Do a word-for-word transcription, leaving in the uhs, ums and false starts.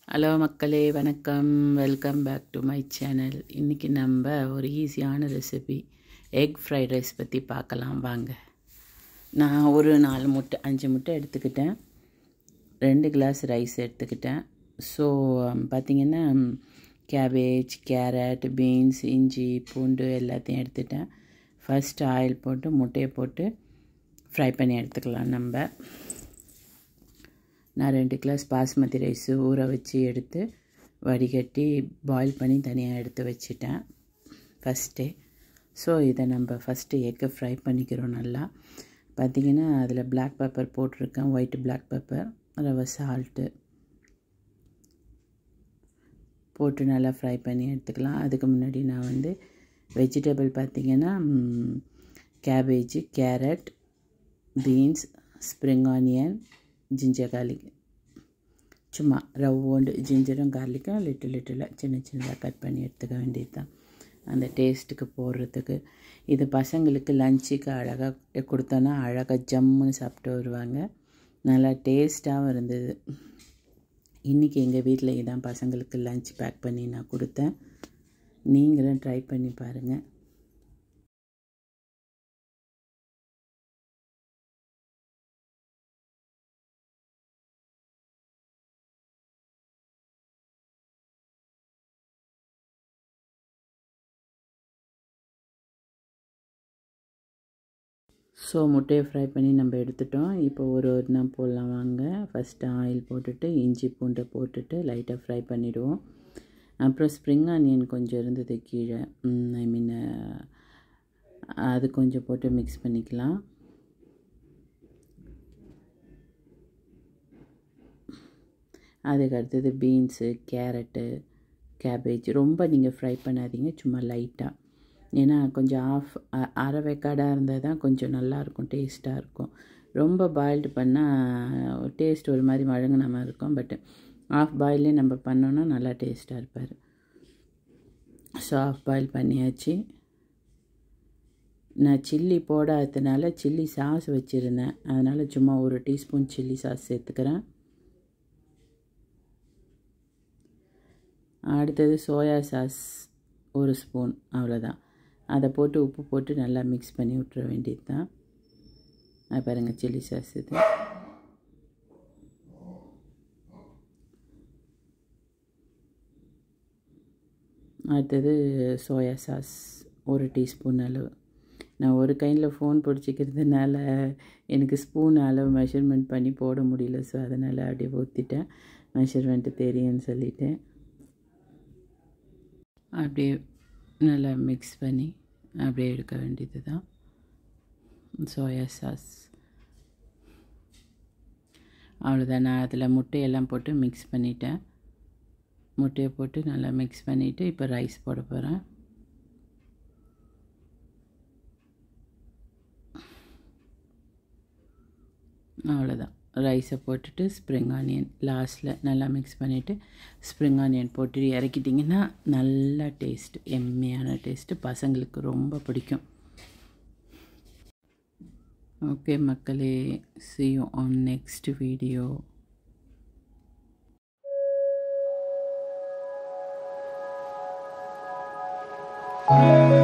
Hello மக்களே, வணக்கம். Welcome back to my channel. இன்றைக்கி நம்ம ஒரு ஈஸியான ரெசிபி எக் ஃப்ரைட் ரைஸ் பற்றி பார்க்கலாம் வாங்க. நான் ஒரு நாலு முட்டை அஞ்சு முட்டை எடுத்துக்கிட்டேன், ரெண்டு கிளாஸ் ரைஸ் எடுத்துக்கிட்டேன். ஸோ பார்த்திங்கன்னா கேபேஜ், கேரட், பீன்ஸ், இஞ்சி, பூண்டு எல்லாத்தையும் எடுத்துட்டேன். ஃபஸ்ட்டு ஆயில் போட்டு முட்டையை போட்டு ஃப்ரை பண்ணி எடுத்துக்கலாம். நம்ம நான் ரெண்டு கிளாஸ் பாஸ்மதி ரைஸு ஊற வச்சு எடுத்து வடிகட்டி பாயில் பண்ணி தனியாக எடுத்து வச்சிட்டேன் ஃபஸ்ட்டே. ஸோ இதை நம்ம ஃபஸ்ட்டு எக்கை ஃப்ரை பண்ணிக்கிறோம் நல்லா. பார்த்திங்கன்னா அதில் பிளாக் பெப்பர் போட்டிருக்கேன், ஒயிட் பிளாக் பெப்பர், ரவை சால்ட்டு போட்டு நல்லா ஃப்ரை பண்ணி எடுத்துக்கலாம். அதுக்கு முன்னாடி நான் வந்து வெஜிடபிள் பார்த்திங்கன்னா cabbage, carrot, beans, spring onion, ginger garlic, சும்மா ரவுண்டு ஜிஞ்சரும் கார்லிக்கும் லிட்டில் லிட்டிலாக சின்ன சின்னதாக கட் பண்ணி எடுத்துக்க வேண்டியது தான் அந்த டேஸ்ட்டுக்கு போடுறதுக்கு. இது பசங்களுக்கு லஞ்சுக்கு அழகாக கொடுத்தோன்னா அழகாக ஜம்முன்னு சாப்பிட்டு வருவாங்க. நல்லா டேஸ்ட்டாகவும் இருந்தது. இன்றைக்கி எங்கள் வீட்டில் இதான் பசங்களுக்கு லஞ்ச் பேக் பண்ணி நான் கொடுத்தேன். நீங்களும் ட்ரை பண்ணி பாருங்கள். ஸோ முட்டையை ஃப்ரை பண்ணி நம்ம எடுத்துட்டோம். இப்போ ஒரு ஒரு நான் போடலாம் வாங்க. ஃபஸ்ட்டு ஆயில் போட்டுட்டு இஞ்சி பூண்டை போட்டுட்டு லைட்டாக ஃப்ரை பண்ணிவிடுவோம். அப்புறம் ஸ்ப்ரிங் ஆனியன் கொஞ்சம் இருந்தது கீழே, ஐ மீன் அது கொஞ்சம் போட்டு மிக்ஸ் பண்ணிக்கலாம். அதுக்கு அடுத்தது பீன்ஸு, கேரட்டு, கேபேஜ் ரொம்ப நீங்கள் ஃப்ரை பண்ணாதீங்க, சும்மா லைட்டாக. ஏன்னா கொஞ்சம் ஆஃப் அரை வேக்காடாக இருந்தால் தான் கொஞ்சம் நல்லாயிருக்கும், டேஸ்ட்டாக இருக்கும். ரொம்ப பாயில்டு பண்ணால் டேஸ்ட் ஒரு மாதிரி வழங்கின மாதிரி இருக்கும். பட் ஆஃப் பாயிலே நம்ம பண்ணோன்னா நல்லா டேஸ்ட்டாக இருப்பார். ஸோ ஆஃப் பாயில் பண்ணியாச்சு. நான் சில்லி போடாததுனால சில்லி சாஸ் வச்சுருந்தேன், அதனால் சும்மா ஒரு டீஸ்பூன் சில்லி சாஸ் சேர்த்துக்கிறேன். அடுத்தது சோயா சாஸ் ஒரு ஸ்பூன், அவ்வளோதான். அதை போட்டு உப்பு போட்டு நல்லா மிக்ஸ் பண்ணி விட்டுற வேண்டியது தான். அது பாருங்கள் சில்லி சாஸ் இது. அடுத்தது சோயா சாஸ் ஒரு டீஸ்பூன் அளவு. நான் ஒரு கையில் ஃபோன் பிடிச்சிக்கிறதுனால எனக்கு ஸ்பூன் அளவு மெஷர்மெண்ட் பண்ணி போட முடியல. ஸோ அதனால் அப்படியே ஊற்றிட்டேன், மெஷர்மெண்ட்டு தெரியும்னு சொல்லிவிட்டேன். அப்படியே நல்லா மிக்ஸ் பண்ணி அப்படியே எடுக்க வேண்டியது தான் சோயா சாஸ். அவ்வளோதான். நான் அதில் முட்டையெல்லாம் போட்டு மிக்ஸ் பண்ணிட்டேன். முட்டையை போட்டு நல்லா மிக்ஸ் பண்ணிவிட்டு இப்போ ரைஸ் போட போகிறேன். அவ்வளோதான். ரைஸை போட்டுட்டு ஸ்ப்ரிங் ஆனியன் லாஸ்ட்டில் நல்லா மிக்ஸ் பண்ணிவிட்டு ஸ்ப்ரிங் ஆனியன் போட்டு இறக்கிட்டிங்கன்னா நல்லா டேஸ்ட், எம்மையான டேஸ்ட்டு, பசங்களுக்கு ரொம்ப பிடிக்கும். ஓகே மக்களே, see you on next video. Thank you.